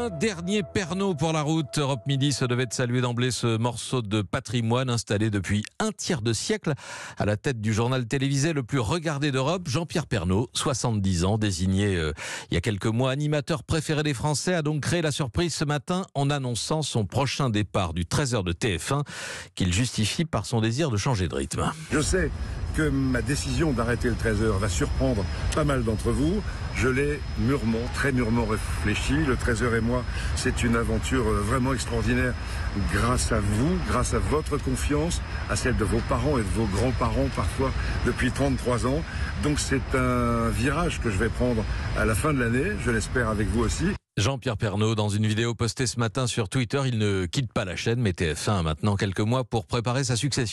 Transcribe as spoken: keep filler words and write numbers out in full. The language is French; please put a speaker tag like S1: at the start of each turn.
S1: Un dernier Pernod pour la route. Europe Midi se devait de saluer d'emblée ce morceau de patrimoine installé depuis un tiers de siècle à la tête du journal télévisé le plus regardé d'Europe. Jean-Pierre Pernaut, soixante-dix ans, désigné euh, il y a quelques mois animateur préféré des Français, a donc créé la surprise ce matin en annonçant son prochain départ du treize heures de T F un qu'il justifie par son désir de changer de rythme.
S2: Je sais que ma décision d'arrêter le treize heures va surprendre pas mal d'entre vous. Je l'ai mûrement, très mûrement réfléchi. Le treize heures et moi, c'est une aventure vraiment extraordinaire grâce à vous, grâce à votre confiance, à celle de vos parents et de vos grands-parents parfois depuis trente-trois ans. Donc c'est un virage que je vais prendre à la fin de l'année, je l'espère avec vous aussi.
S1: Jean-Pierre Pernaut, dans une vidéo postée ce matin sur Twitter, il ne quitte pas la chaîne, mais T F un a maintenant quelques mois pour préparer sa succession.